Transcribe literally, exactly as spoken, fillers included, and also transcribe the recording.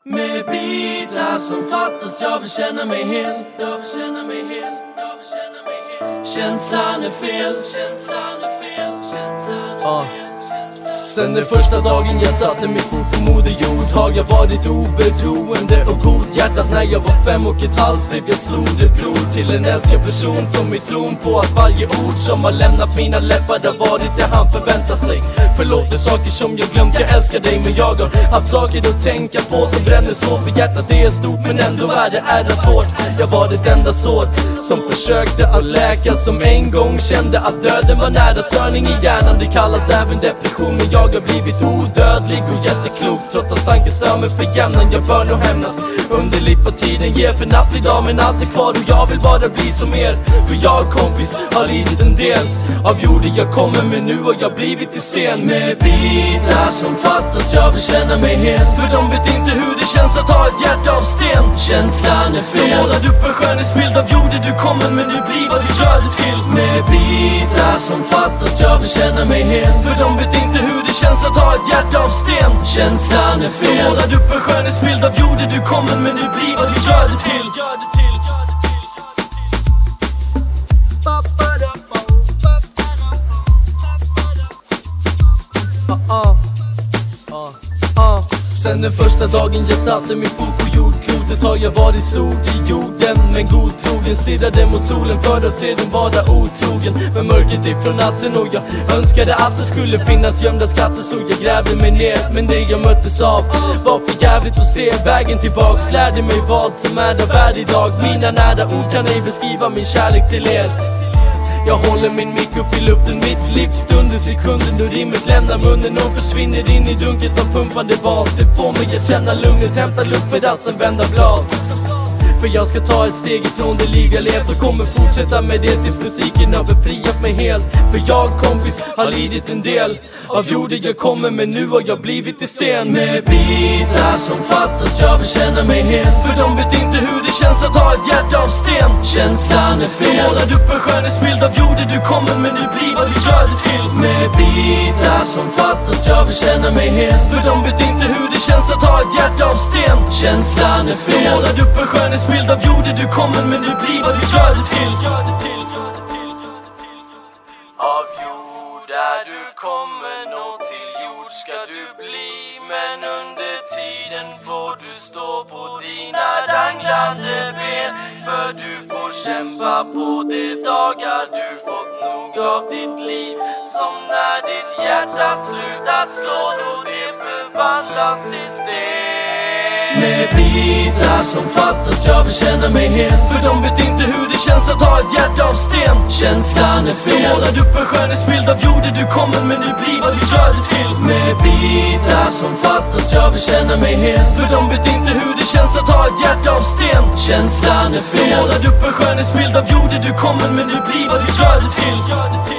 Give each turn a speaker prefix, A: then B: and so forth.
A: Med bitar som fattas, jag vill känna mig helt. Jag vill känna mig helt, jag vill känna mig helt. Känslan är fel, känslan är fel, känslan är fel.
B: Sen den första dagen jag satte min fot på moder jord har jag varit oberoende och godhjärtat. När jag var fem och ett halvt blev jag slodebror till en älskad person som i tron på att varje ord som har lämnat mina läppar har varit det han förväntat sig. Förlåt för saker som jag glömt, jag älskar dig, men jag har haft saker att tänka på som bränner så för hjärtat. Det är stort men ändå är det ärrat hårt. Jag var ett enda sår som försökte att läka, som en gång kände att döden var nära. Störning i hjärnan, det kallas även depression, men jag har blivit odödlig och jätteklok. Trots att tanken stör mig för jämnan, jag bör nog hämnas. Underligt vad tiden ger för napp idag, men allt är kvar och jag vill bara bli som er. För jag kompis har lidit en del av jorden jag kommer, men nu har jag blivit i sten.
A: Med bitar som fattas, jag vill känna mig helt.
B: För de vet inte hur det känns att ha ett hjärta av sten.
A: Känslan är fel.
B: De målar upp en skönhetsbild av jorden du kommer, men nu blir vad du gör det till.
A: Med bitar som fattas, jag vill känna mig helt.
B: För de vet inte hur det känns att ha ett hjärta av sten.
A: Känslan är fel.
B: De målar upp en skönhetsbild av jorden du kommer, men nu blir vad du gör det till. Sen den första dagen jag satte min fot på jordklotet har jag varit stor i jorden, men godtrogen stirrade mot solen för att se den vara otrogen. Med mörkret ifrån natten och jag önskade att det skulle finnas gömda skatter, så jag grävde mig ner. Men det jag möttes av var för jävligt att se. Vägen tillbaks lärde mig vad som är av värde idag. Mina nära ord kan ej beskriva min kärlek till er. Jag håller min mick upp i luften, mitt livs stunder, sekunder. Nu rimmet lämnar munnen och försvinner in i dunket av pumpande bas. Det får mig att känna lugnet, hämta luft för att sen vända blad. För jag ska ta ett steg ifrån det liv jag levt och kommer fortsätta med det tills musiken har befriat mig helt. För jag kompis har lidit en del av jorden jag kommer, men nu har jag blivit i sten.
A: Med bitar som fattas, jag vill känna mig helt.
B: För de vet inte hur det känns att ha ett hjärta av sten.
A: Känslan är fel.
B: De målar upp en skönhetsbild av jorden du kommer, men nu blir vad du gör det till.
A: Med bitar som fattas, jag vill känna mig helt.
B: För de vet inte hur det känns att ha ett hjärta av sten.
A: Känslan är fel.
B: De målar upp en skönhetsbild av jorden du kommer, men nu blir vad du gör det till.
A: Av jord där du kommer, och till jord ska du bli. Men under tiden får du stå på dina danglande ben. För du får kämpa på de dagar du fått nog av ditt liv. Som när ditt hjärta slutat slå och det förvandlas till sten. Med bitar som fattas, jag vill känna mig helt.
B: För de vet inte hur det känns att ha ett hjärta av sten.
A: Känslan är fel.
B: De målar upp en skönhetsbild av jorden du kommer, men nu blir vad du gör det till.
A: Med bitar som fattas, jag vill känna mig helt.
B: För de vet inte hur det känns att ha ett hjärta av sten.
A: Känslan är fel.
B: De målar upp en skönhetsbild av jorden du kommer, men nu blir vad du gör det till.